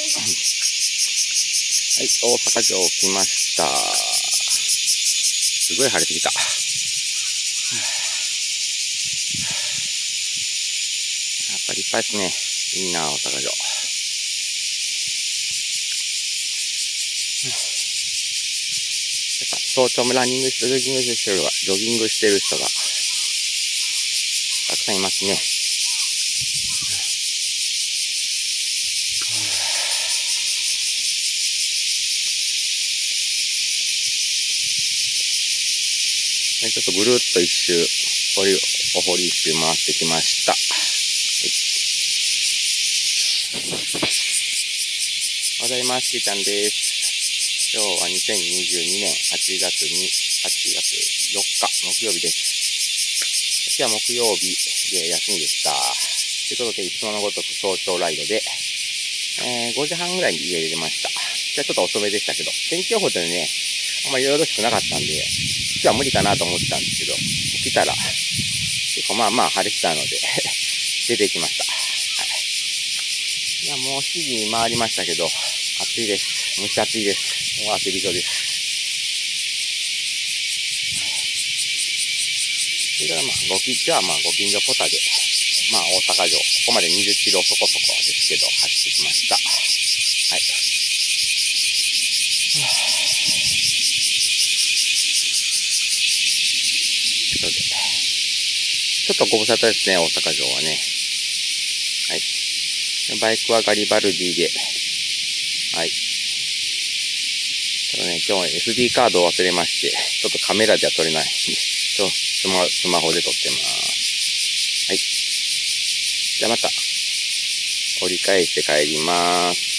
はい、大阪城来ました。すごい晴れてきた。やっぱりいっぱいですね。いいな、大阪城。やっぱ早朝もランニングして、ジョギングしてる人がたくさんいますね。ちょっとぐるっと一周、お堀一周回ってきました。おはようございます。しーちゃんです。今日は2022年8月4日、木曜日です。今日は木曜日で休みでした。ということで、いつものごとく早朝ライドで、5時半ぐらいに家出ました。今日はちょっと遅めでしたけど、天気予報でね、あんまりよろしくなかったんで、今日は無理かなと思ってたんですけど、起きたら、結構まあ晴れてたので、出てきました。はい。いや、もう7時回りましたけど、暑いです。蒸し暑いです。もう汗びしょです。それから今日はご近所ポタで、大阪城、ここまで20キロそこそこですけど、走ってきました。はい。ちょっとご無沙汰ですね、大阪城はね。はい。バイクはガリバルディで、はい。ただね、今日 SD カードを忘れまして、ちょっとカメラでは撮れないんで、スマホで撮ってます。はい。じゃあまた、折り返して帰ります。